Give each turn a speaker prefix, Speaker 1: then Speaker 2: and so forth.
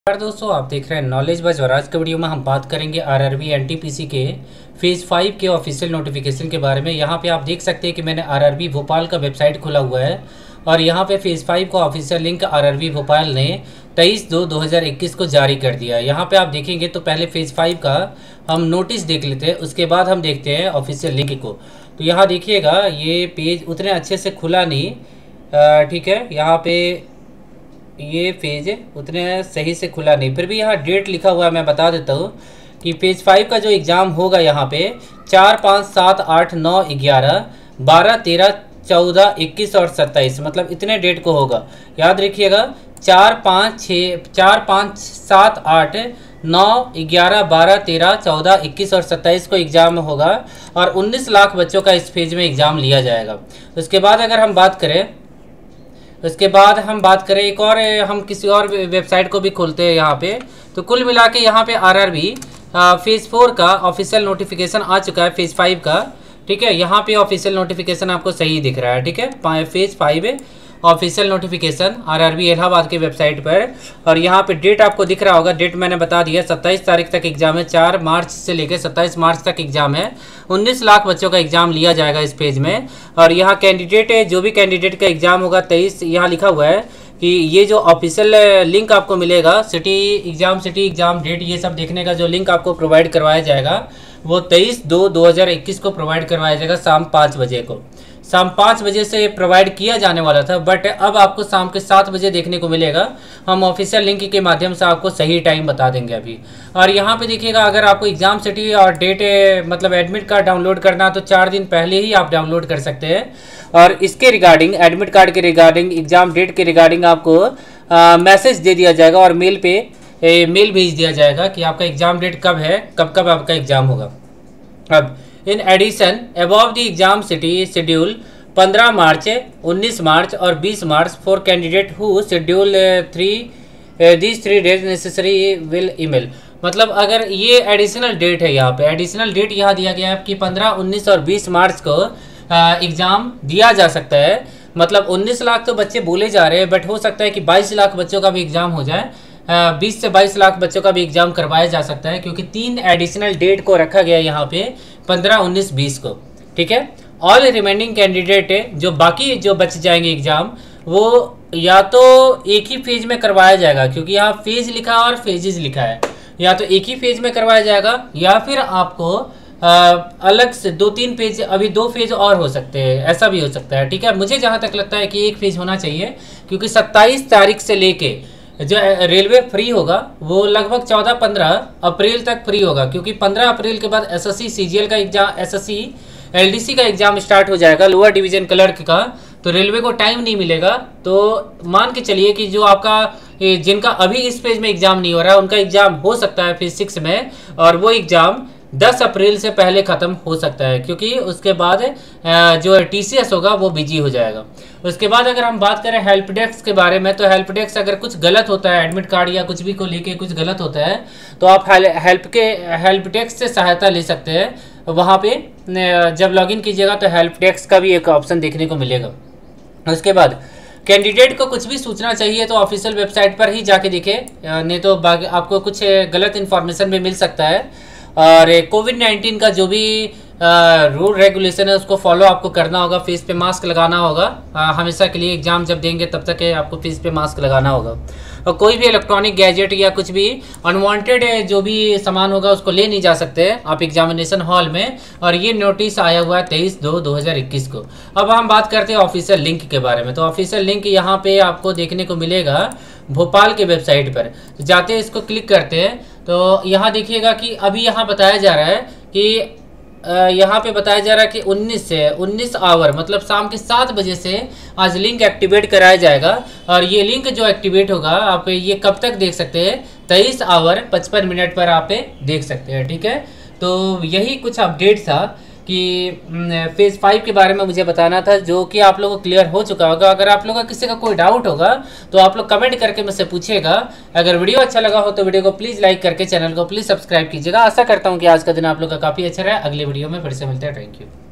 Speaker 1: नमस्कार दोस्तों, आप देख रहे हैं नॉलेज बज और आज के वीडियो में हम बात करेंगे आरआरबी एनटीपीसी के फेज़ 5 के ऑफिशियल नोटिफिकेशन के बारे में। यहाँ पे आप देख सकते हैं कि मैंने आरआरबी भोपाल का वेबसाइट खोला हुआ है और यहाँ पे फेज़ 5 का ऑफिशियल लिंक आरआरबी भोपाल ने 23/2/2021 को जारी कर दिया है। यहाँ पे आप देखेंगे तो पहले फेज़ 5 का हम नोटिस देख लेते हैं, उसके बाद हम देखते हैं ऑफिशियल लिंक को। तो यहाँ देखिएगा ये पेज उतने अच्छे से खुला नहीं, ठीक है। यहाँ पे ये पेज उतने सही से खुला नहीं, फिर भी यहाँ डेट लिखा हुआ है। मैं बता देता हूँ कि फेज़ 5 का जो एग्ज़ाम होगा यहाँ पे 4, 5, 7, 8, 9, 11, 12, 13, 14, 21 और 27, मतलब इतने डेट को होगा। याद रखिएगा 4, 5, 7, 8, 9, 11, 12, 13, 14, 21 और 27 को एग्ज़ाम होगा और 19 लाख बच्चों का इस फेज में एग्ज़ाम लिया जाएगा। उसके बाद अगर हम बात करें एक और, हम किसी और वेबसाइट को भी खोलते हैं यहाँ पे। तो कुल मिला के यहाँ पे आरआरबी फेज़ 4 का ऑफिशियल नोटिफिकेशन आ चुका है फेज़ 5 का, ठीक है। यहाँ पे ऑफिशियल नोटिफिकेशन आपको सही दिख रहा है, ठीक है। Phase 5 official notification RRB Allahabad के वेबसाइट पर, और यहाँ पे डेट आपको दिख रहा होगा। डेट मैंने बता दिया, 27 तारीख तक एग्जाम है। 4 मार्च से लेकर 27 मार्च तक एग्जाम है। 19 लाख बच्चों का एग्जाम लिया जाएगा इस पेज में। और यहाँ कैंडिडेट है, जो भी कैंडिडेट का एग्जाम होगा 23, यहाँ लिखा हुआ है कि ये जो ऑफिशियल लिंक आपको मिलेगा, सिटी एग्जाम डेट, ये सब देखने का जो लिंक आपको प्रोवाइड करवाया जाएगा वो 23/2/2021 को प्रोवाइड करवाया जाएगा शाम 5 बजे को। शाम 5 बजे से प्रोवाइड किया जाने वाला था, बट अब आपको शाम के 7 बजे देखने को मिलेगा। हम ऑफिशियल लिंक के माध्यम से आपको सही टाइम बता देंगे अभी। और यहाँ पे देखिएगा, अगर आपको एग्जाम सिटी और डेट मतलब एडमिट कार्ड डाउनलोड करना तो 4 दिन पहले ही आप डाउनलोड कर सकते हैं। और इसके रिगार्डिंग, एडमिट कार्ड के रिगार्डिंग, एग्जाम डेट के रिगार्डिंग आपको मैसेज दे दिया जाएगा और मेल पे मेल भेज दिया जाएगा कि आपका एग्जाम डेट कब है, कब आपका एग्जाम होगा। अब in addition above the exam city schedule 15 March, 19 March और 20 March for candidate who schedule 3 days necessary will email. मतलब अगर ये एडिशनल डेट है, यहाँ पे एडिशनल डेट यहाँ दिया गया है कि 15, 19 और 20 मार्च को एग्ज़ाम दिया जा सकता है। मतलब 19 लाख तो बच्चे बोले जा रहे हैं, बट हो सकता है कि 22 लाख बच्चों का भी एग्ज़ाम हो जाए। 20 से 22 लाख बच्चों का भी एग्जाम करवाया जा सकता है, क्योंकि 3 एडिशनल डेट को रखा गया यहाँ पे 15, 19, 20 को, ठीक है। ऑल रिमेनिंग कैंडिडेट जो बाकी जो बच जाएंगे एग्जाम, वो या तो एक ही फेज में करवाया जाएगा, क्योंकि यहाँ फेज लिखा है और फेजेस लिखा है। या तो एक ही फेज में करवाया जाएगा या फिर आपको अलग से 2-3 पेज, अभी 2 फेज और हो सकते हैं, ऐसा भी हो सकता है, ठीक है। मुझे जहाँ तक लगता है कि एक फेज होना चाहिए, क्योंकि 27 तारीख से लेके जो रेलवे फ्री होगा वो लगभग 14-15 अप्रैल तक फ्री होगा, क्योंकि 15 अप्रैल के बाद एसएससी सीजीएल का एग्जाम, एसएससी एलडीसी का एग्जाम स्टार्ट हो जाएगा, लोअर डिवीजन क्लर्क का। तो रेलवे को टाइम नहीं मिलेगा। तो मान के चलिए कि जो आपका जिनका अभी इस पेज में एग्जाम नहीं हो रहा है, उनका एग्जाम हो सकता है फेज 6 में, और वो एग्जाम 10 अप्रैल से पहले ख़त्म हो सकता है, क्योंकि उसके बाद जो टीसीएस होगा वो बिजी हो जाएगा। उसके बाद अगर हम बात करें हेल्प डेस्क के बारे में, तो हेल्प डेस्क अगर कुछ गलत होता है, एडमिट कार्ड या कुछ भी को लेके कुछ गलत होता है, तो आप हेल्प डेस्क से सहायता ले सकते हैं। वहाँ पे जब लॉगिन कीजिएगा तो हेल्प डेस्क का भी एक ऑप्शन देखने को मिलेगा। उसके बाद कैंडिडेट को कुछ भी सूचना चाहिए तो ऑफिशियल वेबसाइट पर ही जाके देखें, नहीं तो आपको कुछ गलत इन्फॉर्मेशन भी मिल सकता है। और कोविड-19 का जो भी रूल रेगुलेशन है उसको फॉलो आपको करना होगा। फेस पे मास्क लगाना होगा हमेशा के लिए। एग्जाम जब देंगे तब तक आपको फेस पे मास्क लगाना होगा। और कोई भी इलेक्ट्रॉनिक गैजेट या कुछ भी अनवांटेड जो भी सामान होगा उसको ले नहीं जा सकते आप एग्जामिनेशन हॉल में। और ये नोटिस आया हुआ है 23/2/2021 को। अब हम बात करते हैं ऑफिशियल लिंक के बारे में। तो ऑफिशियल लिंक यहाँ पे आपको देखने को मिलेगा भोपाल के वेबसाइट पर। तो जाते हैं, इसको क्लिक करते हैं, तो यहाँ देखिएगा कि अभी यहाँ बताया जा रहा है कि यहाँ पे बताया जा रहा है कि 19 आवर मतलब शाम के 7 बजे से आज लिंक एक्टिवेट कराया जाएगा। और ये लिंक जो एक्टिवेट होगा, आप ये कब तक देख सकते हैं, 23:55 पर आप देख सकते हैं, ठीक है। तो यही कुछ अपडेट था कि फेज़ 5 के बारे में मुझे बताना था, जो कि आप लोगों को क्लियर हो चुका होगा। अगर आप लोगों का किसी का कोई डाउट होगा तो आप लोग कमेंट करके मुझसे पूछिएगा। अगर वीडियो अच्छा लगा हो तो वीडियो को प्लीज़ लाइक करके चैनल को प्लीज़ सब्सक्राइब कीजिएगा। आशा करता हूँ कि आज का दिन आप लोग का काफ़ी अच्छा रहा। अगले वीडियो में फिर से मिलते हैं। Thank you.